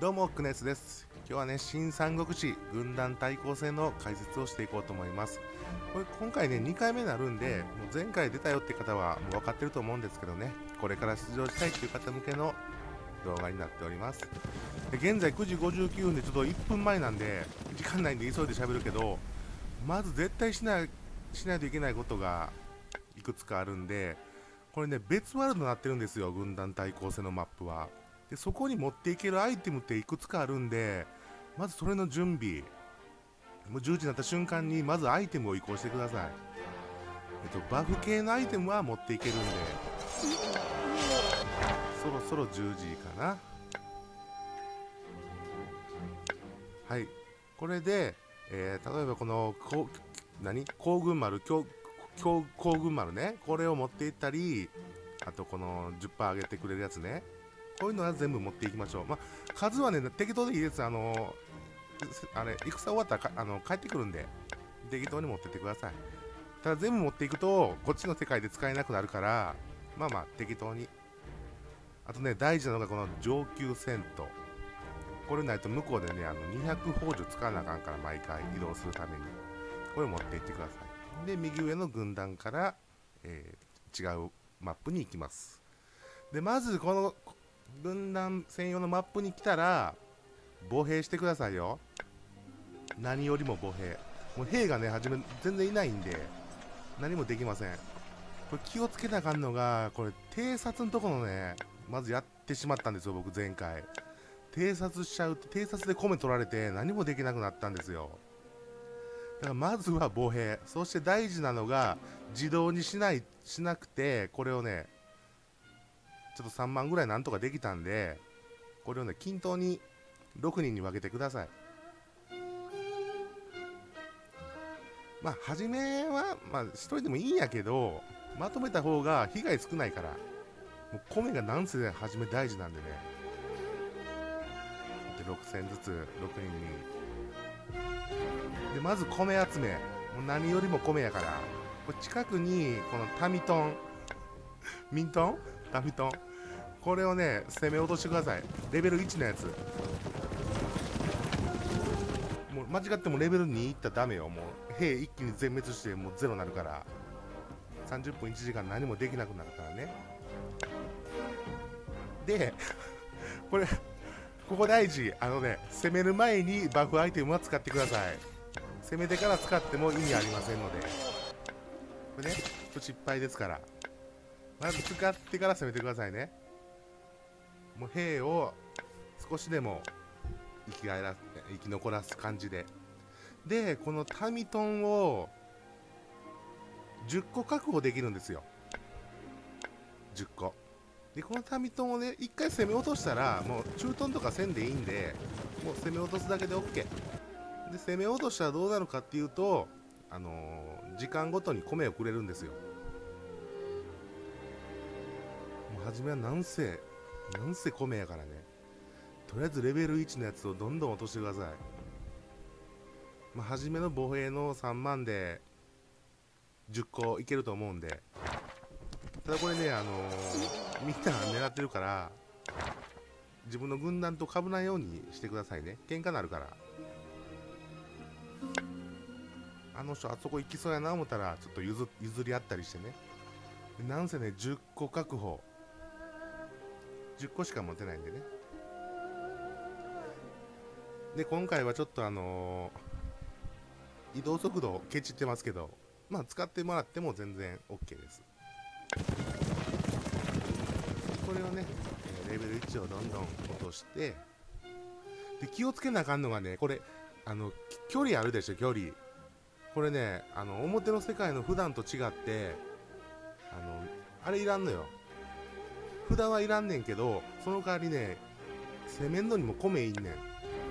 どうもクネスです。今日はね、新三国志軍団対抗戦の解説をしていこうと思います。これ今回ね2回目になるんで、もう前回出たよって方はもう分かってると思うんですけどね、これから出場したいっていう方向けの動画になっております。で現在9時59分でちょっと1分前なんで時間ないんで急いで喋るけど、まず絶対しないといけないことがいくつかあるんで、これね別ワールドになってるんですよ、軍団対抗戦のマップは。でそこに持っていけるアイテムっていくつかあるんで、まずそれの準備、もう10時になった瞬間にまずアイテムを移行してください。バフ系のアイテムは持っていけるんで、そろそろ10時かな。はい、これで、例えばこの行軍丸、行軍丸ね、これを持っていったり、あとこの 10% 上げてくれるやつね、こういうのは全部持っていきましょう。まあ、数はね適当でいいです。あれ戦終わったら帰ってくるんで適当に持ってってください。ただ全部持っていくとこっちの世界で使えなくなるから、まあ適当に。あとね、大事なのがこの上級戦闘、これないと向こうでね200宝珠使わなあかんから、毎回移動するためにこれ持っていってください。で右上の軍団から、違うマップに行きます。でまずこの軍団専用のマップに来たら歩兵してくださいよ。何よりも歩兵、もう兵がね初め全然いないんで何もできません。これ気をつけなあかんのが、これ偵察のところねまずやってしまったんですよ、僕前回。偵察しちゃうと偵察で米取られて何もできなくなったんですよ。だからまずは歩兵、そして大事なのが自動にしなくて、これをねちょっと3万ぐらいなんとかできたんで、これをね均等に6人に分けてください。まあ初めは1人でもいいんやけど、まとめた方が被害少ないから、もう米がなんせ初め大事なんでね。で6000ずつ6人に。でまず米集め、もう何よりも米やから、これ近くにこのタミトンミントンタミトン、これをね攻め落としてください。レベル1のやつ、もう間違ってもレベル2いったらダメよ。もう兵一気に全滅してもうゼロになるから、30分1時間何もできなくなるからね。でここ大事、攻める前にバフアイテムは使ってください。攻めてから使っても意味ありませんので、これね失敗ですから、まず使ってから攻めてくださいね。もう兵を少しでも生き残らす感じで。でこのタミトンを10個確保できるんですよ、10個で。このタミトンをね1回攻め落としたらもう駐屯とかせんでいいんで、もう攻め落とすだけで OK で、攻め落としたらどうなるかっていうと、時間ごとに米をくれるんですよ。もう初めはなんせ米やからね、とりあえずレベル1のやつをどんどん落としてください。初めの歩兵の3万で10個いけると思うんで、ただこれねみんな狙ってるから自分の軍団と被らないようにしてくださいね。喧嘩なるから。あの人あそこ行きそうやな思ったらちょっと譲り合ったりしてね。でなんせね10個確保、10個しか持てないんでね。で今回はちょっと移動速度ケチってますけど、使ってもらっても全然 OK です。これをねレベル1をどんどん落として、で気をつけなあかんのがね、これ距離あるでしょ、距離。これね表の世界の普段と違って、あれいらんのよ、札はいらんねんけど、その代わりね攻めんのにも米いんねん。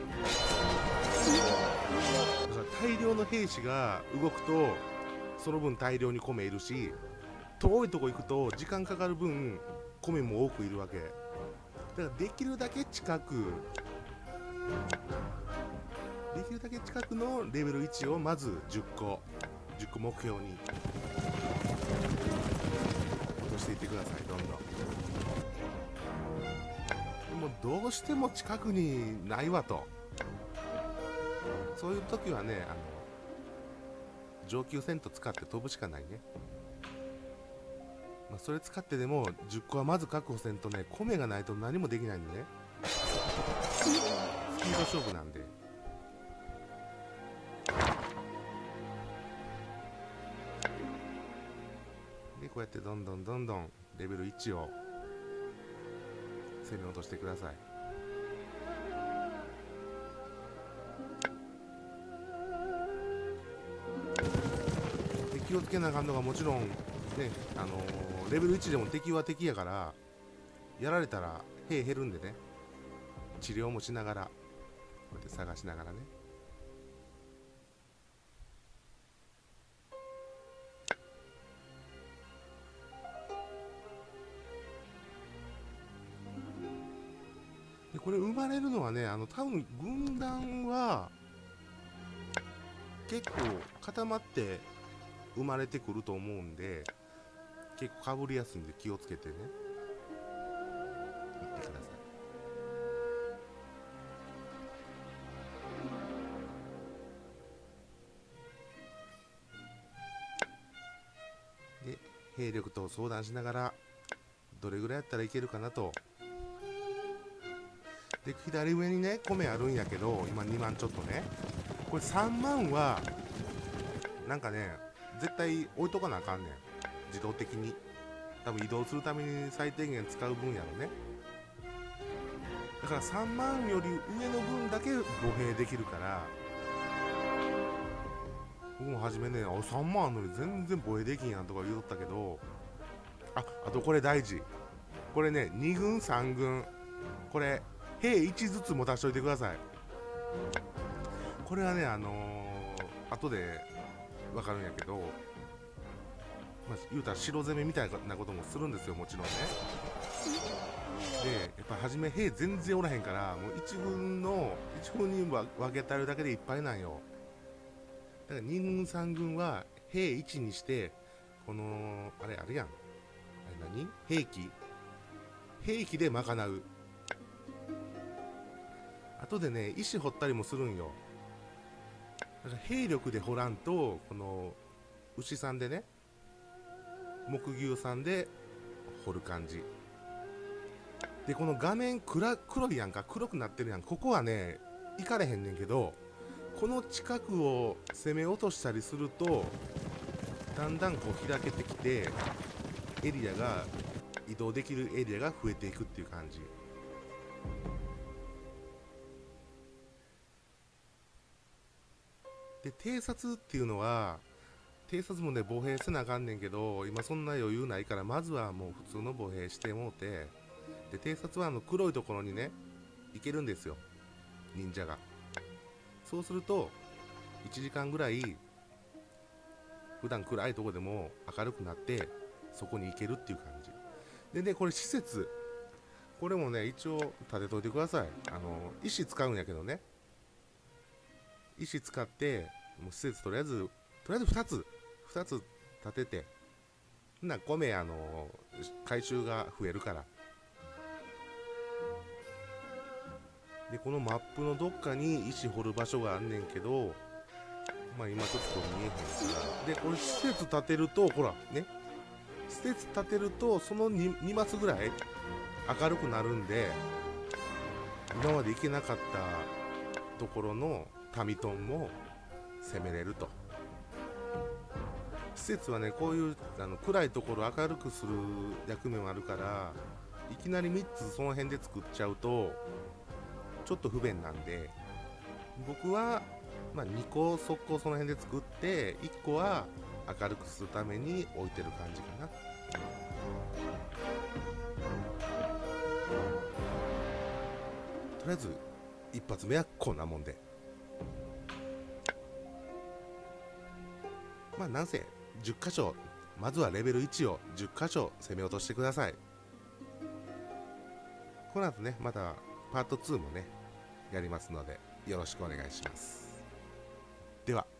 大量の兵士が動くとその分大量に米いるし、遠いとこ行くと時間かかる分米も多くいるわけだから、できるだけ近くのレベル1をまず10個目標に落としていってください、どんどん。 もどうしても近くにないわと、そういう時はね、上級セント使って飛ぶしかないね。まあ、それ使ってでも10個はまず確保せんとね、米がないと何もできないんでね。スピード勝負なんで。で、こうやってどんどんどんどんレベル1を攻め落としてください。で、気をつけなあかんのがもちろんね、レベル1でも敵は敵やから、やられたら兵減るんでね、治療もしながら、こうやって探しながらね。で、これ生まれるのはね、多分軍団は結構固まって生まれてくると思うんで、結構かぶりやすいんで気をつけてね、行ってください。で、兵力と相談しながらどれぐらいやったらいけるかなと。で、左上にね米あるんやけど、今2万ちょっとね、これ3万はなんかね絶対置いとかなあかんねん、自動的に。多分移動するために最低限使う分やろね。だから3万より上の分だけ歩兵できるから、僕も初めね、3万あんのに全然歩兵できんやんとか言うとったけど、あとこれ大事、これね2軍3軍、これ兵1ずつ持たしといてください。これはね後で分かるんやけど、まあ、言うたら城攻めみたいなこともするんですよ、もちろんね。で、やっぱ初め兵全然おらへんから、もう1軍に分けたるだけでいっぱいなんよ。だから2軍3軍は兵1にして、このあれやん、あれ何、兵器で賄う。後でね石掘ったりもするんよ。だから兵力で掘らんと、この牛さんでね、木牛さんで掘る感じで、この画面黒いやんか、黒くなってるやん、ここはね行かれへんねんけど、この近くを攻め落としたりするとだんだんこう開けてきて、エリアが移動できるエリアが増えていくっていう感じで、偵察っていうのは、偵察もね歩兵せなあかんねんけど、今そんな余裕ないから、まずはもう普通の歩兵してもうて、で偵察は黒いところにね行けるんですよ、忍者が。そうすると1時間ぐらい普段暗いとこでも明るくなってそこに行けるっていう感じでね。これ施設、これもね一応立てといてください。石使うんやけどね、石使ってもう施設とりあえず2つ立てて、な米回収が増えるから。でこのマップのどっかに石掘る場所があんねんけど、まあ今ちょっと見えへんから。でこれ施設建てると、ほらね、施設建てるとその 2マスぐらい明るくなるんで、今まで行けなかったところの民トンも攻めれると。施設はねこういう暗いところを明るくする役目もあるから、いきなり3つその辺で作っちゃうとちょっと不便なんで、僕は、まあ、2個速攻その辺で作って、1個は明るくするために置いてる感じかな。とりあえず一発目はこんなもんで、まあなんせ10箇所、まずはレベル1を10箇所攻め落としてください。この後ねまたパート2もねやりますのでよろしくお願いします。では。